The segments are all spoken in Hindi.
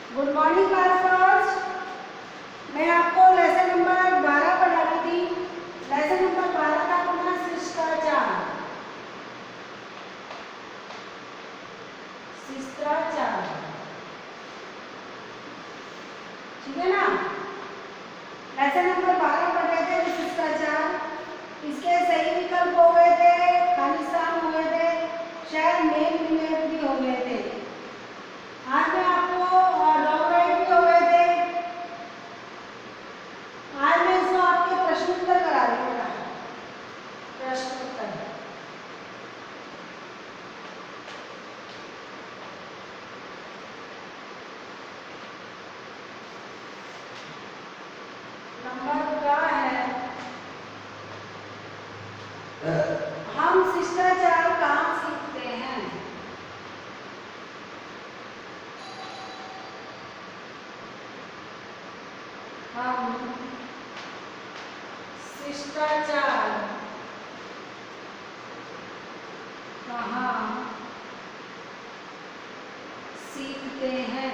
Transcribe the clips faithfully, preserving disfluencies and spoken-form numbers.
Good morning class first. मैं आपको लेसन नंबर बारह पढ़ा रही थी। लेसन नंबर बारह का अपना शिष्टाचार शिष्टाचार ठीक है ना। लेसन नंबर बारह पढ़ रहे थे शिष्टाचार। इसके सही विकल्प हो गए थे, खालिस्तान हो गए थे, शायद मेल मिलेट भी हो गए थे। आज मैं आपको डॉक्टरेट भी हो गए थे। आज मैं इसको आपके प्रश्न उत्तर करा रही हूँ। प्रश्न उत्तर नंबर क्या है? हम शिष्टाचार कहाँ सीखते हैं? हम शिष्टाचार कहाँ सीखते हैं?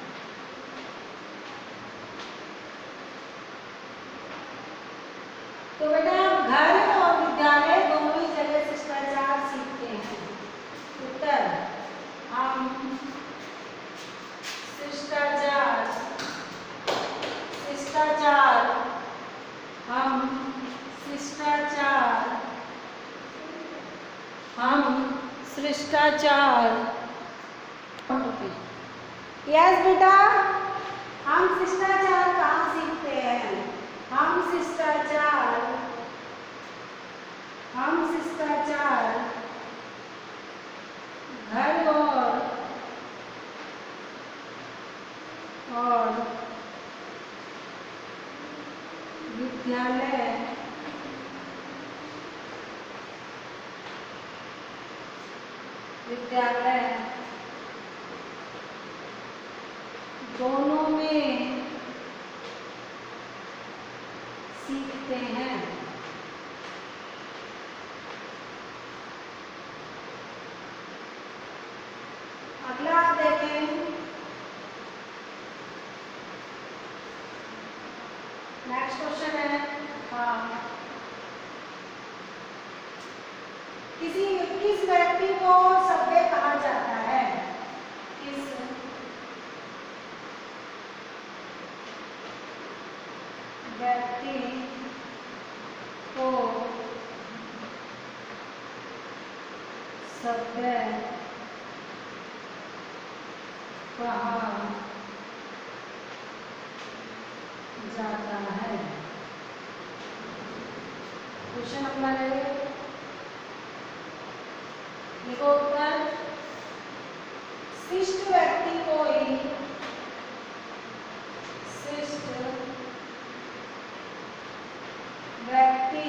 तो बेटा आप घर और विद्यालय दोनों ही जगह शिष्टाचार सीखते हैं। उत्तर हम शिष्टाचार शिष्टाचार हम शिष्टाचार हम शिष्टाचार यस बेटा, हम शिष्टाचार कहाँ सीखते हैं? हम शिष्टाचार हम शिष्टाचार घर और और विद्यालय विद्यालय दोनों में सीखते हैं। अगला आप देखें, नेक्स्ट क्वेश्चन है। हाँ, किसी किस व्यक्ति को सभ्य कहा जाता है? किस व्यक्ति को सभ्य कहा जाता है? क्वेश्चन नंबर एक लिखो उत्तर। शिष्ट व्यक्ति को ही शिष्ट व्यक्ति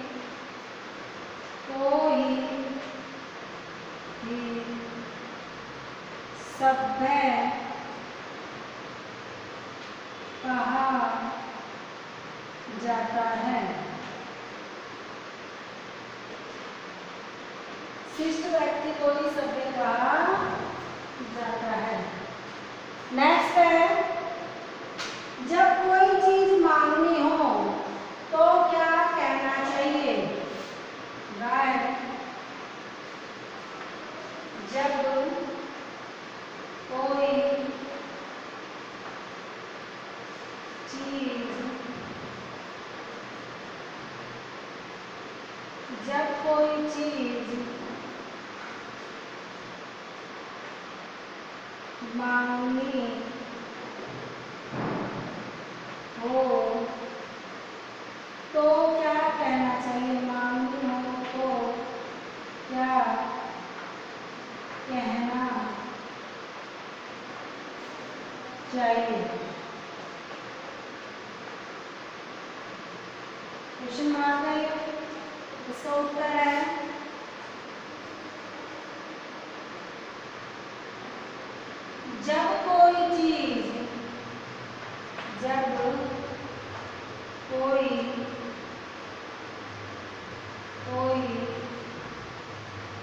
को ही, ही सभ्य कहा जाता है। शिष्ट व्यक्ति को ही सभ्य कहा जाता है। नेक्स्ट है, जब कोई चीज मांगनी हो तो क्या कहना चाहिए? राइट, जब कोई चीज जब कोई चीज मांगनी हो तो क्या कहना चाहिए? मांगनी हो तो क्या कहना चाहिए? क्वेश्चन मार्क है, इसका उत्तर है जब कोई चीज जब कोई कोई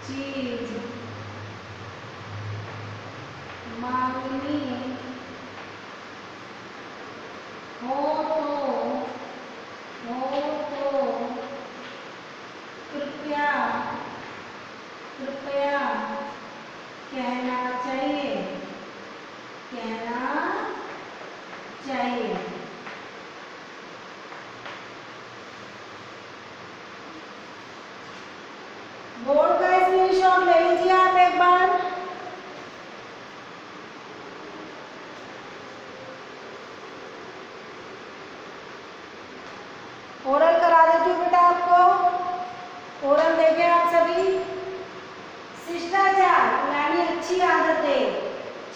चीज मांगनी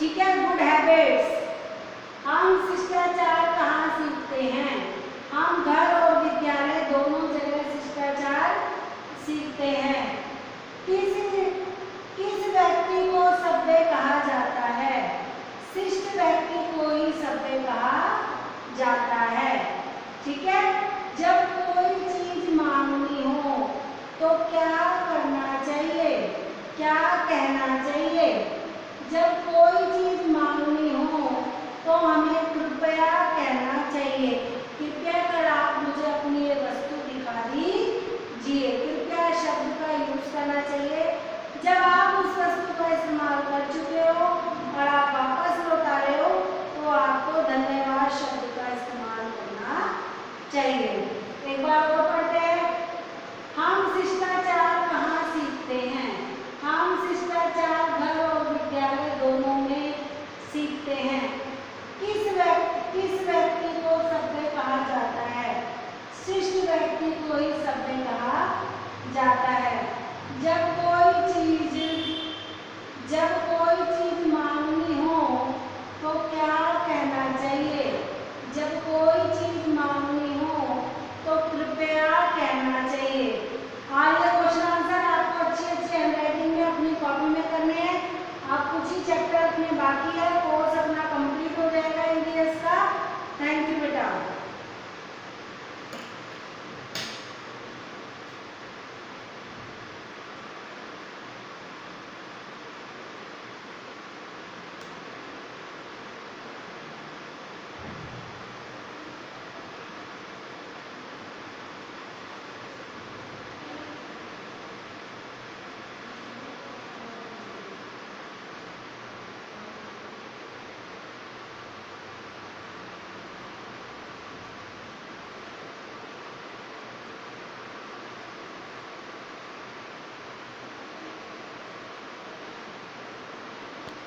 ठीक है, गुड हैबिट्स। हम शिष्टाचार कहाँ सीखते हैं? हम घर और विद्यालय दोनों जगह शिष्टाचार सीखते हैं। किस किस व्यक्ति को सभ्य कहा जाता है? शिष्ट व्यक्ति को ही सभ्य कहा जाता है। ठीक है, जब कोई चीज मांगनी हो तो क्या करना चाहिए, क्या कहना चाहिए? जब कोई चीज मांगनी हो तो हमें कृपया कहना चाहिए। कृपया कर आप मुझे अपनी ये वस्तु दिखा दीजिए। कृपया शब्द का यूज करना चाहिए। जब आप उस वस्तु का इस्तेमाल कर चुके हो और आप वापस लौटा रहे हो तो आपको धन्यवाद शब्द का इस्तेमाल करना चाहिए। एक बार और पढ़ते हैं। हम शिष्टाचार कहाँ सीखते हैं? हम शिष्टाचार घर और विद्यालय दोनों में सीखते हैं। किस व्यक्ति किस व्यक्ति को सभ्य कहा जाता है? शिष्ट व्यक्ति को ही सभ्य कहा जाता है। जब कोई चीज जब कोई चीज मांगनी हो तो क्या कहना चाहिए? जब कोई चीज मांगनी हो तो कृपया कहना चाहिए। आज ये क्वेश्चन आंसर आपको अच्छी अच्छी हैंडराइटिंग में अपनी कॉपी में करने हैं। आप कुछ ही चैप्टर अपने बाकी है।